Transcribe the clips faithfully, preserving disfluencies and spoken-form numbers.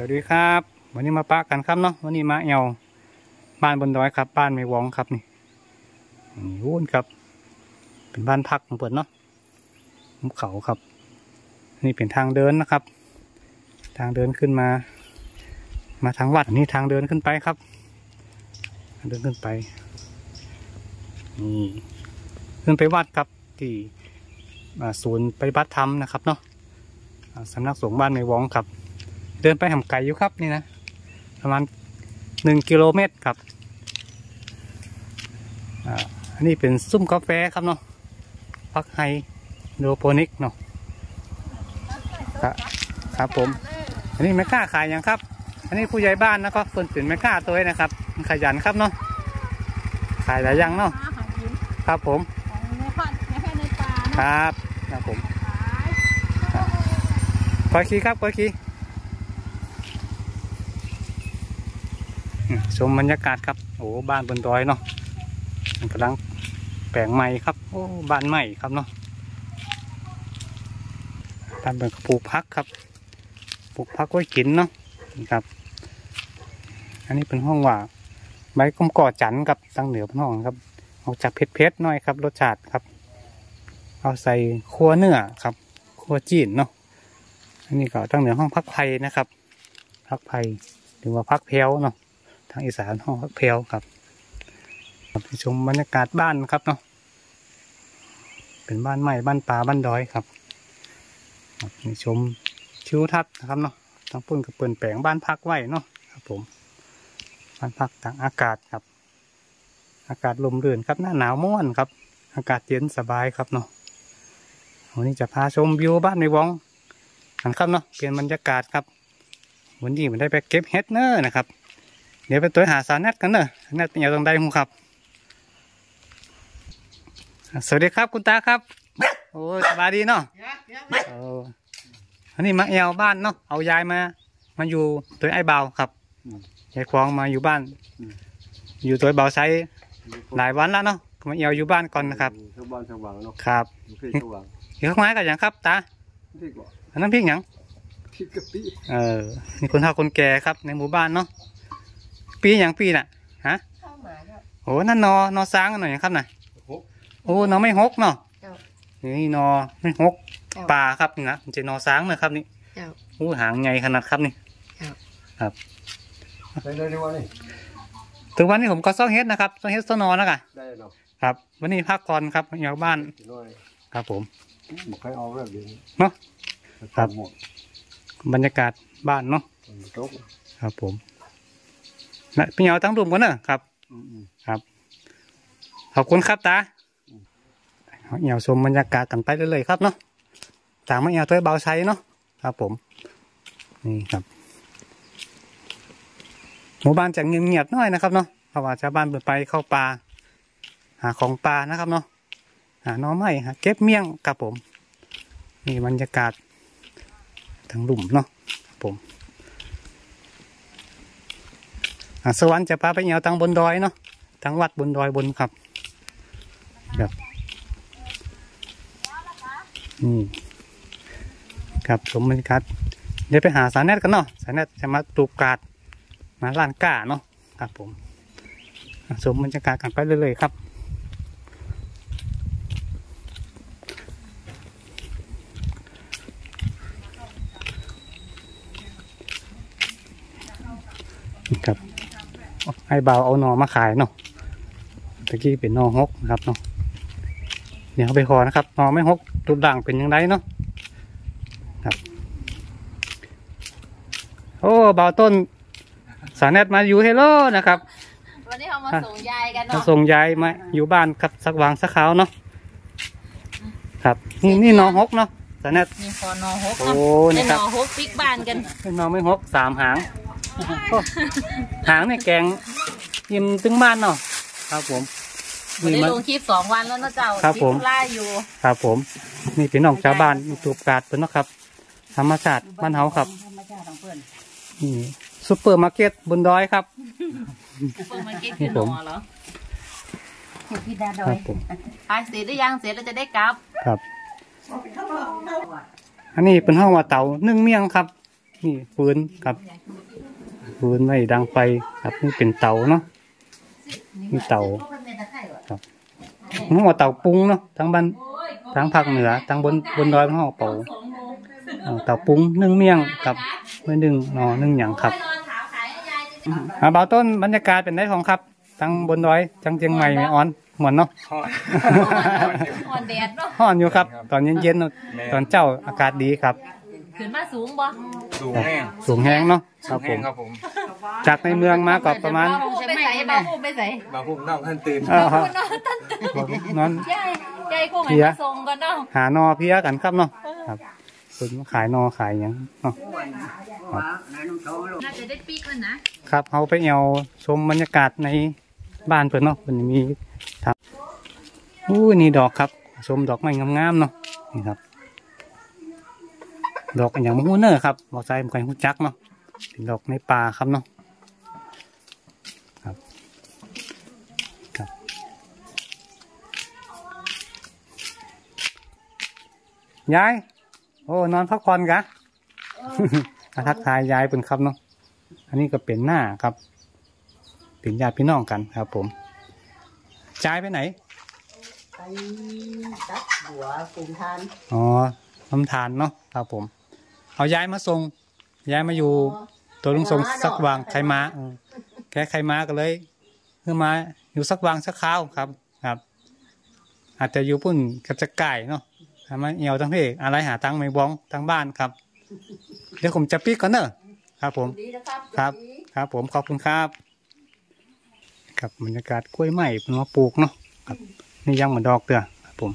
วัสดีครับวันนี้มาปะกันครับเนาะวันนี้มาเอวบ้านบนดอยครับบ้านไม่วองครับนี่นี่วุ่นครับเป็นบ้านพักของเปิดเนาะภูเขาครับนี่เป็นทางเดินนะครับ ทางเดินขึ้นมา มาทางวัดนี่ทางเดินขึ้นไปครับเดินขึ้นไปนี่ขึ้นไปวัดครับที่ศูนย์ปฏิบัติธรรมนะครับเนาะสำนักสงฆ์บ้านไม่วองครับเดินไปห่างไกลอยู่ครับนี่นะประมาณหนึ่งกิโลเมตรครับอ่าอันนี้เป็นซุ้มกาแฟครับเนาะพักไฮโดโปนิกเนาะครับครับผมอันนี้ไม่กล้าขายยังครับอันนี้ผู้ใหญ่บ้านนะก็คนเป็นไม่กล้าตัวนะครับขยันครับเนาะขายหลายอย่างเนาะครับผมครับครับผมคอยขี่ครับคอยขี่ชมบรรยากาศครับโอ้บ้านบนดอยเนาะกำลังแปลงใหม่ครับโอ้บ้านใหม่ครับเนาะบ้านเป็นปลูกพักครับปลูกพักไว้กินเนาะนี่ครับอันนี้เป็นห้องว่าใบก้มก่อจันกับตั้งเหนือเป็นห้องครับเอาจากเผ็ดๆหน่อยครับรสชาติครับเอาใส่คั่วเนื้อครับคั่วจีนเนาะอันนี้ก็ตั้งเหนือห้องพักไผ่นะครับพักไผ่หรือว่าพักเพลวเนาะทางอีสานห้องพักเพลวครับไปชมบรรยากาศบ้านครับเนาะเป็นบ้านใหม่บ้านป่าบ้านดอยครับไปชมทิวทัศน์นะครับเนาะทั้งปุ่นกับเปิ่นแปลงบ้านพักไว้เนาะครับผมบ้านพักต่างอากาศครับอากาศลมรื่นครับหน้าหนาวม่วนครับอากาศเย็นสบายครับเนาะวันนี้จะพาชมวิวบ้านในวองกันครับเนาะเปลี่ยนบรรยากาศครับวันนี้มันได้ไปเก็บเห็ดเนอนะครับเดี๋ยวไปตัวหาสารแนทกันเนอะแนทเป็นอย่างตรงใดหูครับสวัสดีครับคุณตาครับโอ้สบายดีเนาะโอ้อันนี้มาเอวบ้านเนาะเอายายมามาอยู่ตัวไอ้เบาครับยายควงมาอยู่บ้านอยู่ตัวเบาใช้หลายวันแล้วเนาะมาเอวอยู่บ้านก่อนนะครับบ้านสว่างเนาะครับอยู่ข้างไม้กันอย่างครับตาอันนั้นพริกหยังพริกกะปิเออนี่คนเฒ่าคนแก่ครับในหมู่บ้านเนาะปีอย่างปีน่ะฮะโอ้นั่นนอนอซ้างหน่อยครับน่ะโอ้นอไม่หกเนาะนี่นอไม่หกป่าครับนี่นะมันจะนอซ้างเลยครับนี่โอ้หางใหญ่ขนาดครับนี่ครับถึงวันนี้ผมก็ซ่องเฮ็ดนะครับซ่องเฮ็ดซ่องนอนแล้วกันครับวันนี้พักก่อนครับอยากบ้านครับผมเนาะครับบรรยากาศบ้านเนาะครับผมนะพี่เหยาตั้งรูปกันเนอะครับครับขอบคุณครับตาเหยาชมบรรยากาศกันไปเรื่อยๆครับเนาะต่างไม่เหยาตัวเบาใช้เนาะครับผมนี่ครับหมู่บ้านจะเงียบๆหน่อยนะครับเนาะเพราะว่าชาวบ้านไปเข้าป่าหาของป่านะครับเนาะหาหน่อไม้หาเก็บเมี่ยงครับผมนี่บรรยากาศทางหลุมเนาะผมสวรรค์จะพาไปเหนียวทางบนดอยเนาะทางวัดบนดอยบนครับครับนี่ครับชมบรรยากาศเดี๋ยวไปหาสารแนทกันเนาะสารแนทจะมาปลูกกาดมาล้านก้าเนาะครับผมชมบรรยากาศกันไปเรื่อยๆครับครับไอ้เบาเอาหนอมาขายเนาะตะกี้เป็นหนอฮกนะครับเนาะเดี๋ยวเอาไปห่อนะครับหนอไม่ฮกรูปด่างเป็นยังไงเนาะครับโอ้เบาต้นสารแนทมาอยู่เฮลโลนะครับวันนี้เขามาส่งยายกันเนาะมาส่งยายมาอยู่บ้านครับสักวางสักขาวเนาะครับนี่นี่หนอฮกเนาะสารแนทมีคอนอฮกโอ้นี่ครับหนอฮกปิกบ้านกันหนอไม่ฮกสามหางหางเนี่ยแกงยิ้มตึงบ้านเนาะครับผมได้ลงคลิปสองวันแล้วนะเจ้าครับผมไล่อยู่ครับผมนี่เป็นน้องชาวบ้านมีตูบกาดเป็นนะครับธรรมชาติบ้านเฮาครับนี่ซุปเปอร์มาร์เก็ตบนดอยครับซุปเปอร์มาร์เก็ตคือหนอเหรอครับผมขายเสร็จหรือยังเสร็จเราจะได้กลับครับอันนี้เป็นห้องว่าเต๋านึ่งเมี่ยงครับนี่ฟืนครับฟืนไว้ดังไฟครับนี่เป็นเตาเนาะนี่เตาครับนี่ว่าเตาปุ้งเนาะทั้งบ้านทั้งภาคเหนือทั้งบนบนดอยห้องเป่าเตาปุ้งนึ่งเมี่ยงกับเมื่อนึ่งนอนึ่งหยังครับอ่าบ่าวต้นบรรยากาศเป็นได้ของครับทั้งบนดอยจังเชียงใหม่ไม่อ่อนเหมือนเนาะอ่อนแดดเนาะห้อนอยู่ครับ ตอนเย็นๆตอนเจ้าอากาศดีครับขึ้นมาสูงบ่สูงแห้งสูงแห้งเนาะคสูรับงผแห้งมครับผมจากในเมืองมาก็ประมาณไปใส่บาพูไปใส่บางพุ่มนอกท่านตื่นเออครับนอนยายยายคงให้มาส่งก่อนเนาะหานอเพียกันครับเนาะครับคุณมาขายนอขายหยังเนาะน่าจะได้ปีกแล้วนะครับเขาไปเอาชมบรรยากาศในบ้านเพื่อนเนาะมันมีทำอู้นี่ดอกครับชมดอกไม้งามๆเนาะนี่ครับ ดอกอย่างมูเนอร์ครับบอกใจมันกันหุ่จักเนาะเป็นดอกในป่าครับเนาะครับครับยายโอ้นอนพักผ่อนกะ มาทักทายยายเป็นครับเนาะอันนี้ก็เป็นหน้าครับเป็นญาติพี่น้องกันครับผมยายไปไหนไปตัดหัวกลุ่มทานอ๋อทำทานเนาะครับผมเอาย้ายมาส่งย้ายมาอยู่ตัวลุงทรงสักวางใครมาเออแค่ใครมาก็เลยคือมาอยู่สักวางสักคราวครับครับ อาจจะอยู่ปุ่นกับจะไก่เนาะทำมาเอวทั้งเพกอะไรหาตังไม่บ้องทั้งบ้านครับ เดี๋ยวผมจะปิดก่อนเนอะครับผมดีนะครับครับ ครับผมขอบคุณครับกับบรรยากาศกล้วยใหม่เป็นมาปลูกเนาะครับนี่ยังเหมือนดอกเตือครับผม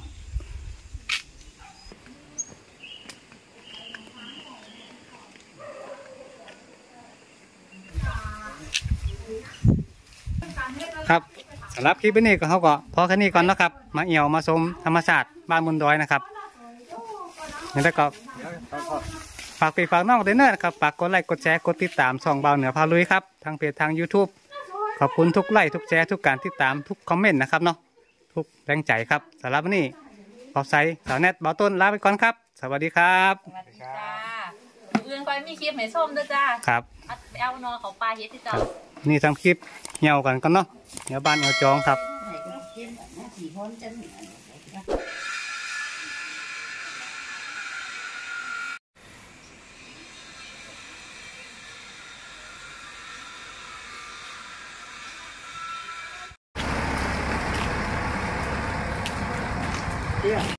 ครับสำหรับคลิปนี้ก็เขาก็พอแค่นี้ก่อนนะครับ มาเอี่ยวมาชมธรรมชาติบ้านบนดอยนะครับยังได้ก็ฝากปีฝากน้องเดนเนอร์นะครับฝากกดไลค์กดแชร์กดติดตามช่องเบาเหนือพาลุยครับทางเพจทาง YouTube ขอบคุณทุกไลค์ทุกแชร์ทุกการติดตามทุกคอมเมนต์นะครับเนาะทุกแรงใจครับสำหรับวันนี้ขอใส่สาวแนทเบาต้นลาไปก่อนครับ สวัสดีครับสวัสดีจ้าอื่นไปมีคลิปให้ชมด้วยจ้าครับอัดไปเอานอเขาปลาเฮ็ดที่เจ้านี่ทำคลิปเหี่ยวกันกันเนาะเหี่ยวบ้านเหี่ยวจองครับให้ก็เขียนแบบนั้นสี่คนจะ